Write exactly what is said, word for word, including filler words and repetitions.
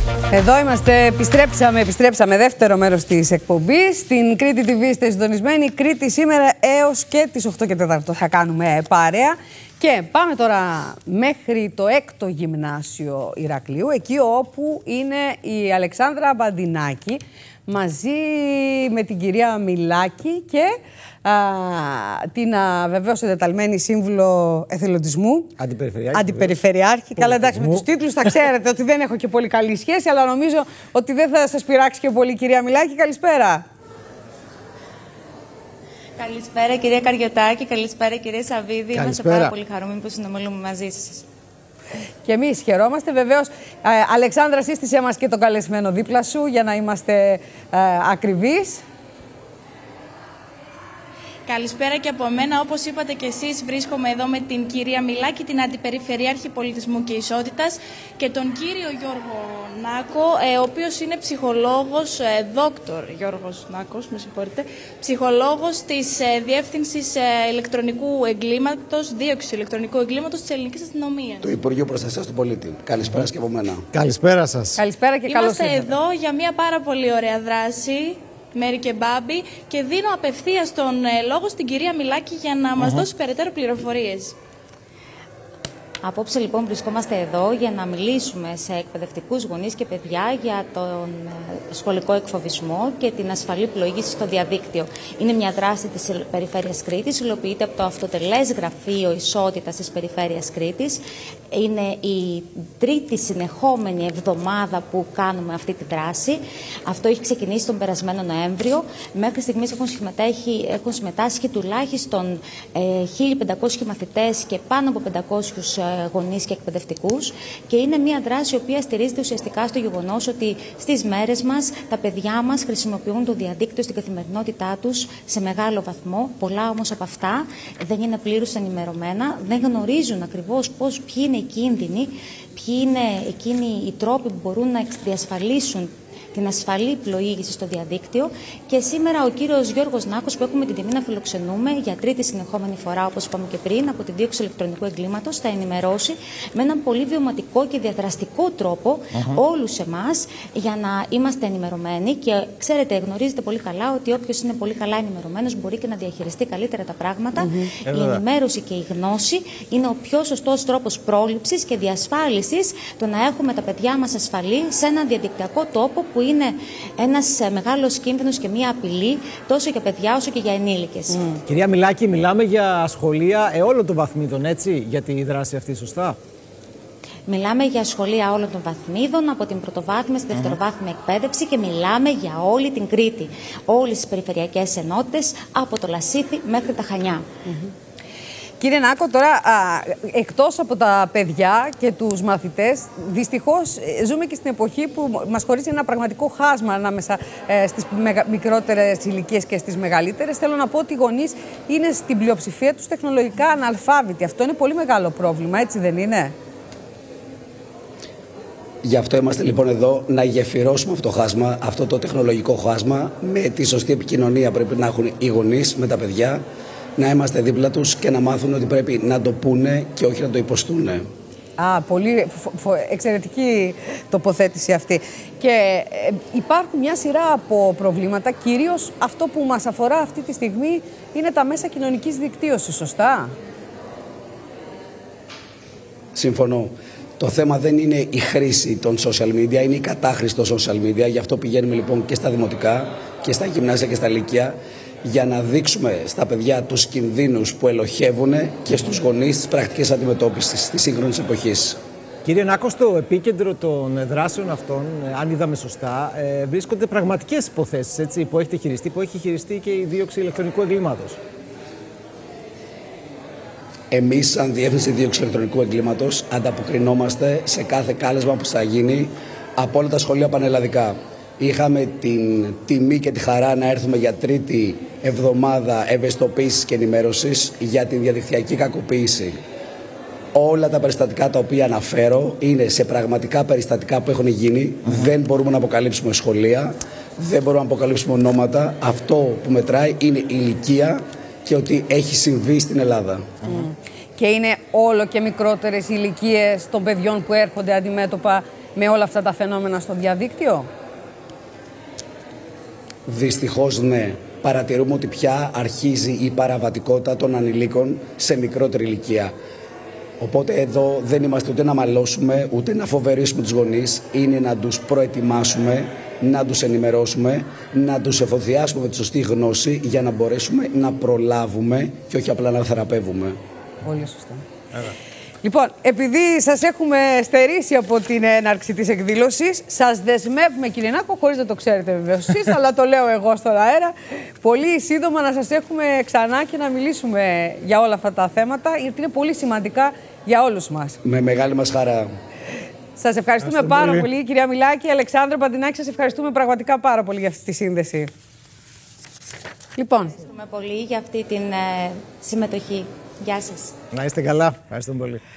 Εδώ είμαστε, επιστρέψαμε, επιστρέψαμε δεύτερο μέρος της εκπομπής. Στην Κρήτη τι βι είστε συντονισμένοι. Κρήτη σήμερα έως και τις οκτώ και τέσσερα θα κάνουμε παρέα. Και πάμε τώρα μέχρι το έκτο γυμνάσιο Ηρακλείου, εκεί όπου είναι η Αλεξάνδρα Μπαντινάκη, μαζί με την κυρία Μιλάκη και α, την α, βεβαίως εντεταλμένη σύμβουλο εθελοντισμού. Αντιπεριφερειάρχη. Αντιπεριφερειάρχη. Καλά, εντάξει, με τους τίτλους θα ξέρετε ότι δεν έχω και πολύ καλή σχέση, αλλά νομίζω ότι δεν θα σας πειράξει και πολύ, κυρία Μιλάκη. Καλησπέρα. Καλησπέρα κυρία Καριωτάκη, καλησπέρα κυρία Σαββίδη. Είμαστε πάρα πολύ χαρούμενοι που συνομιλούμε μαζί σας. Και εμείς χαιρόμαστε. Βεβαίως, ε, Αλεξάνδρα, σύστησέ μας και τον καλεσμένο δίπλα σου για να είμαστε ε, ακριβείς. Καλησπέρα και από μένα. Όπως είπατε και εσείς, βρίσκομαι εδώ με την κυρία Μιλάκη, την Αντιπεριφερειάρχη Πολιτισμού και Ισότητας, και τον κύριο Γιώργο Νάκο, ε, ο οποίος είναι ψυχολόγος, ε, δόκτωρ Γιώργος Νάκος, με συγχωρείτε, ψυχολόγος της ε, Διεύθυνσης ε, Ηλεκτρονικού Εγκλήματος, Δίωξης Ηλεκτρονικού Εγκλήματος της Ελληνικής Αστυνομίας. Του Υπουργείου Προστασίας του Πολίτη. Καλησπέρα και από μένα. Καλησπέρα σας. Καλησπέρα και καλώς ήρθατε. Είμαστε εδώ για μια πάρα πολύ ωραία δράση, Μέρη και Μπάμπη, και δίνω απευθείας τον ε, λόγο στην κυρία Μιλάκη για να μας uh-huh. δώσει περαιτέρω πληροφορίες. Απόψε λοιπόν βρισκόμαστε εδώ για να μιλήσουμε σε εκπαιδευτικούς γονείς και παιδιά για τον σχολικό εκφοβισμό και την ασφαλή πλοήγηση στο διαδίκτυο. Είναι μια δράση της Περιφέρειας Κρήτης, υλοποιείται από το Αυτοτελές Γραφείο Ισότητας της Περιφέρειας Κρήτης. Είναι η τρίτη συνεχόμενη εβδομάδα που κάνουμε αυτή τη δράση. Αυτό έχει ξεκινήσει τον περασμένο Νοέμβριο. Μέχρι στιγμής έχουν, έχουν συμμετάσχει τουλάχιστον ε, χίλια πεντακόσιοι μαθητές και πάνω από πεντακόσιους γονείς και εκπαιδευτικούς, και είναι μια δράση η οποία στηρίζεται ουσιαστικά στο γεγονός ότι στις μέρες μας τα παιδιά μας χρησιμοποιούν το διαδίκτυο στην καθημερινότητά τους σε μεγάλο βαθμό. Πολλά όμως από αυτά δεν είναι πλήρως ενημερωμένα, δεν γνωρίζουν ακριβώς πώς, ποιοι είναι οι κίνδυνοι, ποιοι είναι εκείνοι οι τρόποι που μπορούν να διασφαλίσουν την ασφαλή πλοήγηση στο διαδίκτυο. Και σήμερα ο κύριος Γιώργος Νάκος, που έχουμε την τιμή να φιλοξενούμε για τρίτη συνεχόμενη φορά, όπως είπαμε και πριν, από την Δίωξη Ηλεκτρονικού Εγκλήματος, θα ενημερώσει με έναν πολύ βιωματικό και διαδραστικό τρόπο uh-huh. όλους εμάς για να είμαστε ενημερωμένοι. Και ξέρετε, γνωρίζετε πολύ καλά ότι όποιος είναι πολύ καλά ενημερωμένος μπορεί και να διαχειριστεί καλύτερα τα πράγματα. Uh-huh. Η ενημέρωση και η γνώση είναι ο πιο σωστός τρόπος πρόληψης και διασφάλισης το να έχουμε τα παιδιά μας ασφαλή σε έναν διαδικτυακό τόπο που είναι ένας μεγάλος κίνδυνος και μία απειλή τόσο για παιδιά όσο και για ενήλικες. Mm. Κυρία Μιλάκη, μιλάμε για σχολεία ε, όλων των βαθμίδων, έτσι, για τη δράση αυτή, σωστά? Μιλάμε για σχολεία όλων των βαθμίδων, από την πρωτοβάθμια στη δευτεροβάθμια mm-hmm. εκπαίδευση, και μιλάμε για όλη την Κρήτη. Όλες τις περιφερειακές ενότητες, από το Λασίθι μέχρι τα Χανιά. Mm-hmm. Κύριε Νάκο, τώρα α, εκτός από τα παιδιά και τους μαθητές, δυστυχώς ζούμε και στην εποχή που μας χωρίζει ένα πραγματικό χάσμα ανάμεσα ε, στις μεγα, μικρότερες ηλικίες και στις μεγαλύτερες. Θέλω να πω ότι οι γονείς είναι στην πλειοψηφία τους τεχνολογικά αναλφάβητοι. Αυτό είναι πολύ μεγάλο πρόβλημα, έτσι δεν είναι? Γι' αυτό είμαστε λοιπόν εδώ να γεφυρώσουμε αυτό το χάσμα, αυτό το τεχνολογικό χάσμα, με τη σωστή επικοινωνία πρέπει να έχουν οι γονείς με τα παιδιά, να είμαστε δίπλα τους και να μάθουν ότι πρέπει να το πούνε και όχι να το υποστούνε. Α, πολύ εξαιρετική τοποθέτηση αυτή. Και ε, υπάρχουν μια σειρά από προβλήματα, κυρίως αυτό που μας αφορά αυτή τη στιγμή είναι τα μέσα κοινωνικής δικτύωσης, σωστά? Συμφωνώ. Το θέμα δεν είναι η χρήση των social media, είναι η κατάχρηση των social media. Γι' αυτό πηγαίνουμε λοιπόν και στα δημοτικά και στα γυμνάσια και στα λύκεια, για να δείξουμε στα παιδιά τους κινδύνους που ελοχεύουν και στους γονείς τις πρακτικές αντιμετώπισης της σύγχρονης εποχής. Κύριε Νάκο, στο επίκεντρο των δράσεων αυτών, αν είδαμε σωστά, βρίσκονται πραγματικές υποθέσεις, έτσι, που έχετε χειριστεί, που έχει χειριστεί και η Δίωξη Ηλεκτρονικού Εγκλήματος. Εμείς, σαν Διεύθυνση Δίωξης Ηλεκτρονικού Εγκλήματος, ανταποκρινόμαστε σε κάθε κάλεσμα που θα γίνει από όλα τα σχολεία πανελλαδικά. Είχαμε την τιμή και τη χαρά να έρθουμε για τρίτη εβδομάδα ευαισθητοποίησης και ενημέρωσης για την διαδικτυακή κακοποίηση. Όλα τα περιστατικά τα οποία αναφέρω είναι σε πραγματικά περιστατικά που έχουν γίνει. Mm-hmm. Δεν μπορούμε να αποκαλύψουμε σχολεία, δεν μπορούμε να αποκαλύψουμε ονόματα. Αυτό που μετράει είναι η ηλικία και ότι έχει συμβεί στην Ελλάδα. Mm. και είναι όλο και μικρότερες ηλικίες των παιδιών που έρχονται αντιμέτωπα με όλα αυτά τα φαινόμενα στο διαδίκτυο? Δυστυχώς ναι. Παρατηρούμε ότι πια αρχίζει η παραβατικότητα των ανηλίκων σε μικρότερη ηλικία. Οπότε εδώ δεν είμαστε ούτε να μαλώσουμε, ούτε να φοβερήσουμε τους γονείς. Είναι να τους προετοιμάσουμε, να τους ενημερώσουμε, να τους εφοδιάσουμε με τη σωστή γνώση για να μπορέσουμε να προλάβουμε και όχι απλά να θεραπεύουμε. Πολύ σωστά. Άρα. Λοιπόν, επειδή σας έχουμε στερήσει από την έναρξη της εκδήλωσης, σας δεσμεύουμε, κύριε Νάκο, χωρίς να το ξέρετε βεβαίως εσείς, αλλά το λέω εγώ στον αέρα, πολύ σύντομα να σας έχουμε ξανά και να μιλήσουμε για όλα αυτά τα θέματα, γιατί είναι πολύ σημαντικά για όλους μας. Με μεγάλη μας χαρά. Σας ευχαριστούμε πάρα πολύ. πολύ, κυρία Μιλάκη. Αλεξάνδρα Παντινάκη, σας ευχαριστούμε πραγματικά πάρα πολύ για αυτή τη σύνδεση. Λοιπόν. Ευχαριστούμε πολύ για αυτή την ε, συμμετοχή. Γεια σας. Να είστε καλά. Ευχαριστούμε πολύ.